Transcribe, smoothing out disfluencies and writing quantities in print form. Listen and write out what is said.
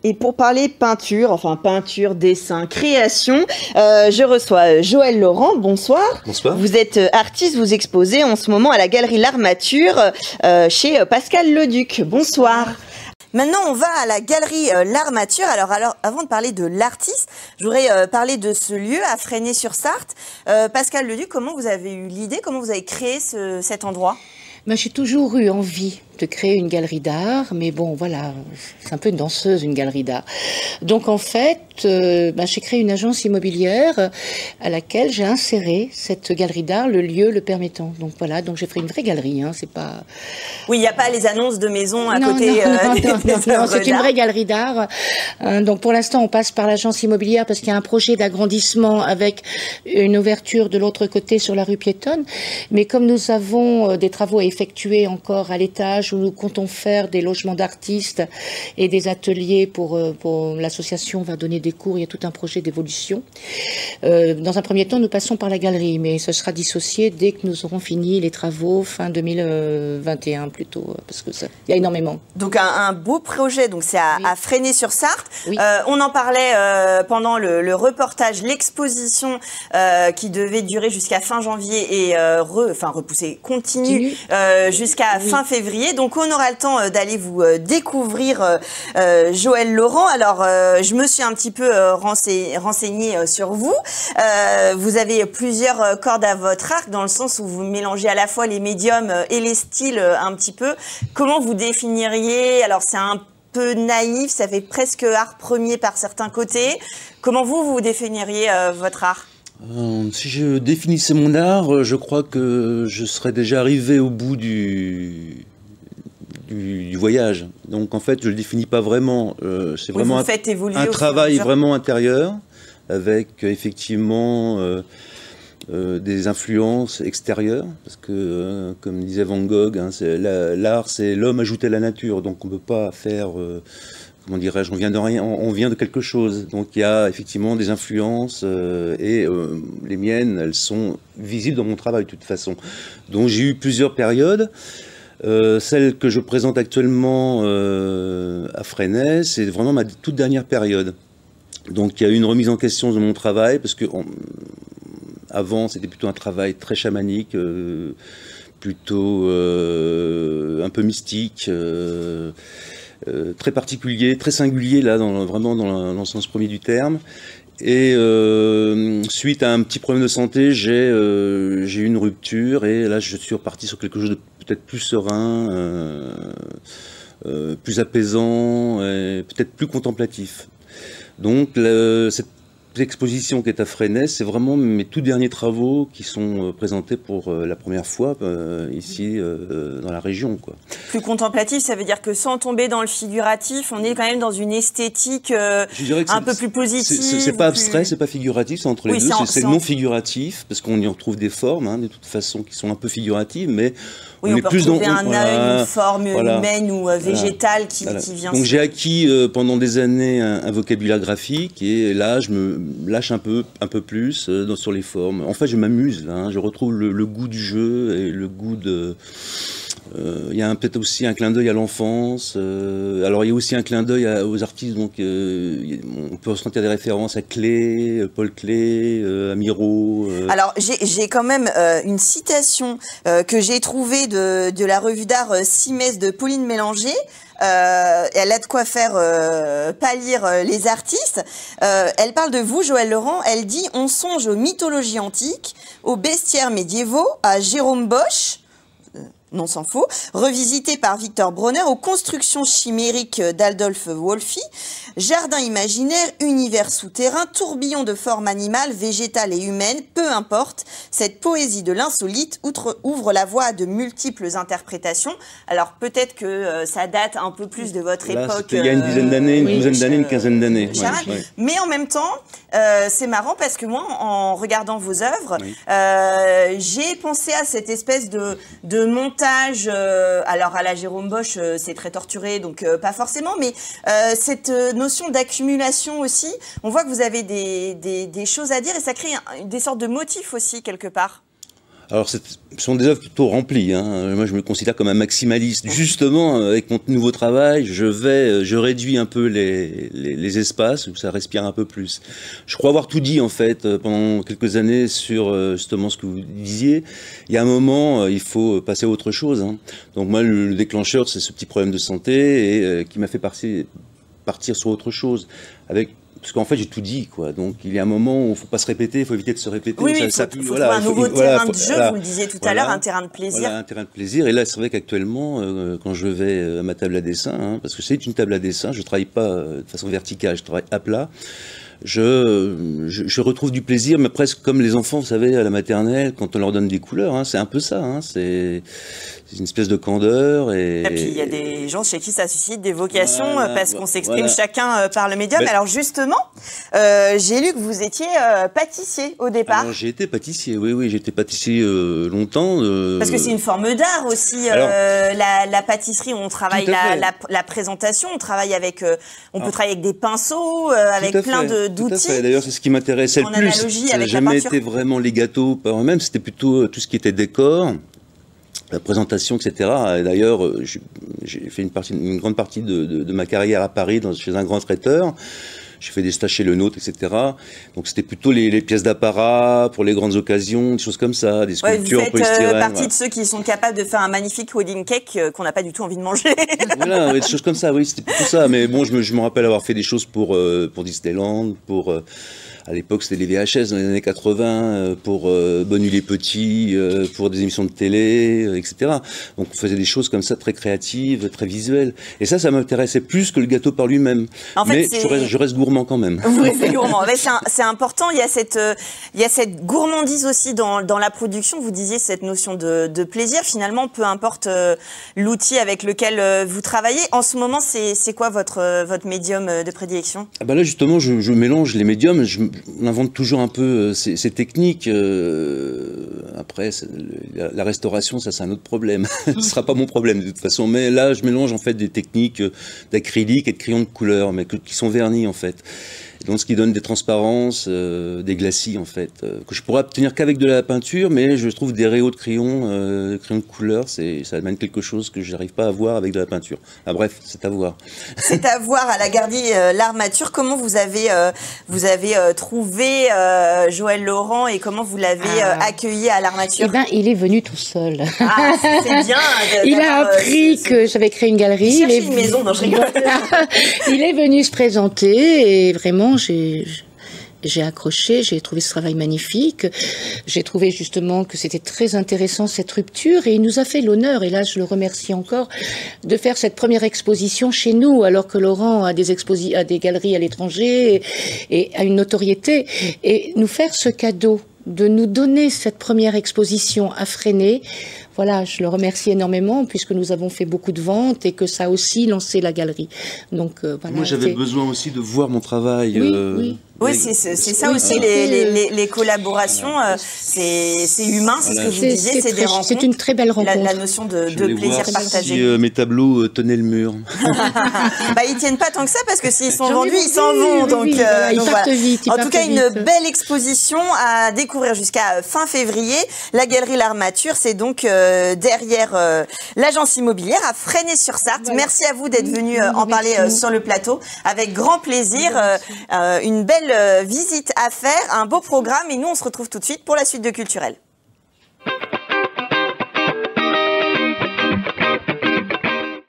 Et pour parler peinture, enfin peinture, dessin, création, je reçois Joël Laurent. Bonsoir. Bonsoir. Vous êtes artiste, vous exposez en ce moment à la galerie L'Armature chez Pascal Leduc. Bonsoir. Maintenant, on va à la galerie L'Armature. Alors, avant de parler de l'artiste, je voudrais parler de ce lieu à Fresnay-sur-Sarthe. Pascal Leduc, comment vous avez eu l'idée, comment vous avez créé cet endroit? J'ai toujours eu envie de créer une galerie d'art, mais bon, voilà, c'est un peu une danseuse, une galerie d'art. Donc en fait, j'ai créé une agence immobilière à laquelle j'ai inséré cette galerie d'art, le lieu le permettant. Donc voilà, donc j'ai fait une vraie galerie, hein, c'est pas... Oui, il n'y a pas les annonces de maisons à côté Non, c'est une vraie galerie d'art. Donc pour l'instant, on passe par l'agence immobilière parce qu'il y a un projet d'agrandissement avec une ouverture de l'autre côté sur la rue piétonne. Mais comme nous avons des travaux à effectuer encore à l'étage où nous comptons faire des logements d'artistes et des ateliers pour l'association va donner des cours, il y a tout un projet d'évolution. Dans un premier temps, nous passons par la galerie, mais ce sera dissocié dès que nous aurons fini les travaux fin 2021 plutôt, parce que il y a énormément. Donc un beau projet, donc c'est à Fresnay-sur-Sarthe. Oui. On en parlait pendant le reportage, l'exposition qui devait durer jusqu'à fin janvier et repousser, continue jusqu'à fin février. Donc on aura le temps d'aller vous découvrir Joël Laurent. Alors je me suis un petit peu renseignée sur vous. Vous avez plusieurs cordes à votre arc dans le sens où vous mélangez à la fois les médiums et les styles un petit peu. Comment vous définiriez, alors c'est un peu naïf, ça fait presque art premier par certains côtés. Comment vous définiriez votre art ? Si je définissais mon art, je crois que je serais déjà arrivé au bout du voyage. Donc en fait, je ne le définis pas vraiment. C'est vraiment un travail vraiment intérieur, avec effectivement des influences extérieures. Parce que, comme disait Van Gogh, hein, l'art, c'est l'homme ajouté à la nature. Donc on ne peut pas faire... comment dirais-je, on vient de rien, on vient de quelque chose. Donc il y a effectivement des influences et les miennes, elles sont visibles dans mon travail de toute façon. Donc j'ai eu plusieurs périodes. Celle que je présente actuellement à Fresnay, c'est vraiment ma toute dernière période. Donc il y a eu une remise en question de mon travail parce que avant c'était plutôt un travail très chamanique, plutôt un peu mystique. Très particulier, très singulier là, vraiment dans le sens premier du terme. Et suite à un petit problème de santé, j'ai eu une rupture et là je suis reparti sur quelque chose de peut-être plus serein, plus apaisant et peut-être plus contemplatif. Donc cette exposition qui est à Fresnay, c'est vraiment mes tout derniers travaux qui sont présentés pour la première fois ici dans la région, quoi. Plus contemplatif, ça veut dire que sans tomber dans le figuratif, on est quand même dans une esthétique un peu plus positive. C'est pas abstrait, c'est pas figuratif, c'est entre les deux. C'est non figuratif, parce qu'on y retrouve des formes, hein, de toute façon, qui sont un peu figuratives, mais oui, on peut plus retrouver une forme humaine ou végétale qui vient. Donc j'ai acquis pendant des années un vocabulaire graphique et là je me lâche un peu plus sur les formes. En fait je m'amuse, hein, je retrouve le goût du jeu et le goût de... Il y a peut-être aussi un clin d'œil à l'enfance. Alors il y a aussi un clin d'œil aux artistes, donc on peut ressentir des références à Klee, Paul Klee, à Miro. Alors j'ai quand même une citation que j'ai trouvée de la revue d'art Simès de Pauline Mélanger. Elle a de quoi faire pâlir les artistes. Elle parle de vous, Joël Laurent. Elle dit « On songe aux mythologies antiques, aux bestiaires médiévaux, à Jérôme Bosch ». Non, sans faux, revisité par Victor Bronner, aux constructions chimériques d'Adolphe Wolfi, jardin imaginaire, univers souterrain, tourbillon de formes animales, végétales et humaines, peu importe, cette poésie de l'insolite ouvre la voie à de multiples interprétations. Alors peut-être que ça date un peu plus de votre époque. Il y a une dizaine d'années, une douzaine d'années, une quinzaine d'années. Ouais. Mais en même temps, c'est marrant parce que moi, en regardant vos œuvres, j'ai pensé à cette espèce de montage. Alors à la Jérôme Bosch, c'est très torturé, donc pas forcément, mais cette notion d'accumulation aussi, on voit que vous avez des choses à dire et ça crée des sortes de motifs aussi quelque part. Alors, ce sont des œuvres plutôt remplies. Hein. Moi, je me considère comme un maximaliste. Justement, avec mon nouveau travail, je réduis un peu les espaces où ça respire un peu plus. Je crois avoir tout dit, en fait, pendant quelques années sur justement ce que vous disiez. Il y a un moment, il faut passer à autre chose. Hein. Donc moi, le déclencheur, c'est ce petit problème de santé et qui m'a fait partir sur autre chose. Parce qu'en fait, j'ai tout dit, quoi. Donc, il y a un moment où il ne faut pas se répéter, il faut éviter de se répéter. Oui, il faut trouver un nouveau terrain de jeu, vous le disiez tout à l'heure, un terrain de plaisir. Voilà, un terrain de plaisir. Et là, c'est vrai qu'actuellement, quand je vais à ma table à dessin, hein, parce que c'est une table à dessin, je ne travaille pas de façon verticale, je travaille à plat. Je retrouve du plaisir, mais presque comme les enfants, vous savez, à la maternelle, quand on leur donne des couleurs, hein, c'est un peu ça, hein, c'est une espèce de candeur. Et puis il y a des gens chez qui ça suscite des vocations, parce qu'on s'exprime chacun par le médium. Alors justement, j'ai lu que vous étiez pâtissier au départ. Alors j'ai été pâtissier, oui, j'ai été pâtissier longtemps. Parce que c'est une forme d'art aussi, la pâtisserie, on travaille la présentation, on travaille avec, on peut travailler avec des pinceaux, avec plein d'outils. D'ailleurs, c'est ce qui m'intéressait le plus. Ça n'a jamais été vraiment les gâteaux par eux-mêmes, c'était plutôt tout ce qui était décor, la présentation, etc. Et d'ailleurs, j'ai fait une grande partie de ma carrière à Paris chez un grand traiteur. J'ai fait des stages chez Le Nôtre, etc. Donc c'était plutôt les pièces d'apparat pour les grandes occasions, des choses comme ça, des sculptures en polystyrène. Vous faites partie de ceux qui sont capables de faire un magnifique wedding cake qu'on n'a pas du tout envie de manger. Voilà, des choses comme ça, oui, c'était plutôt ça. Mais bon, je me rappelle avoir fait des choses pour Disneyland, à l'époque, c'était les VHS dans les années 80, pour Bonne Nuit les Petits, pour des émissions de télé, etc. Donc on faisait des choses comme ça, très créatives, très visuelles. Et ça m'intéressait plus que le gâteau par lui-même. En fait, mais je reste gourmand quand même. Oui, c'est gourmand. C'est important. Il y a cette gourmandise aussi dans la production. Vous disiez cette notion de plaisir. Finalement, peu importe l'outil avec lequel vous travaillez. En ce moment, c'est quoi votre médium de prédilection? Là, justement, je mélange les médiums. On invente toujours un peu ces techniques. Après, la restauration, ça c'est un autre problème. Ce ne sera pas mon problème de toute façon. Mais là, je mélange en fait des techniques d'acrylique et de crayon de couleur, mais qui sont vernis en fait. Et donc, ce qui donne des transparences, des glacis en fait, que je pourrais obtenir qu'avec de la peinture, mais je trouve des réaux de crayon de couleur, ça amène quelque chose que je n'arrive pas à voir avec de la peinture. Bref, c'est à voir. C'est à voir à la Galerie L'Armature. Comment vous avez trouvé Joël Laurent et comment vous l'avez accueilli à L'Armature? Il est venu tout seul. Ah, c'est bien. Il a appris que j'avais créé une galerie. Il cherchait une maison, non, je rigole. Il est venu se présenter et vraiment, j'ai accroché, j'ai trouvé ce travail magnifique. J'ai trouvé justement que c'était très intéressant cette rupture et il nous a fait l'honneur, et là je le remercie encore, de faire cette première exposition chez nous, alors que Laurent a des galeries à l'étranger et a une notoriété. Et nous faire ce cadeau de nous donner cette première exposition à Fresnay, voilà, je le remercie énormément puisque nous avons fait beaucoup de ventes et que ça a aussi lancé la galerie. Donc, voilà, moi, j'avais besoin aussi de voir mon travail. Oui, c'est ça aussi, les collaborations, c'est humain, c'est ce que vous disiez, c'est des rencontres. C'est une très belle rencontre. La notion de plaisir partagé. Si mes tableaux tenaient le mur. Ils tiennent pas tant que ça, parce que s'ils sont vendus, ils s'en vont. Donc, ils partent vite. En tout cas, une belle exposition à découvrir jusqu'à fin février. La Galerie L'Armature, c'est donc derrière l'agence immobilière à Fresnay-sur-Sarthe. Voilà. Merci à vous d'être venu en parler sur le plateau. Avec grand plaisir. Une belle visite à faire, un beau programme, et nous on se retrouve tout de suite pour la suite de Culturel.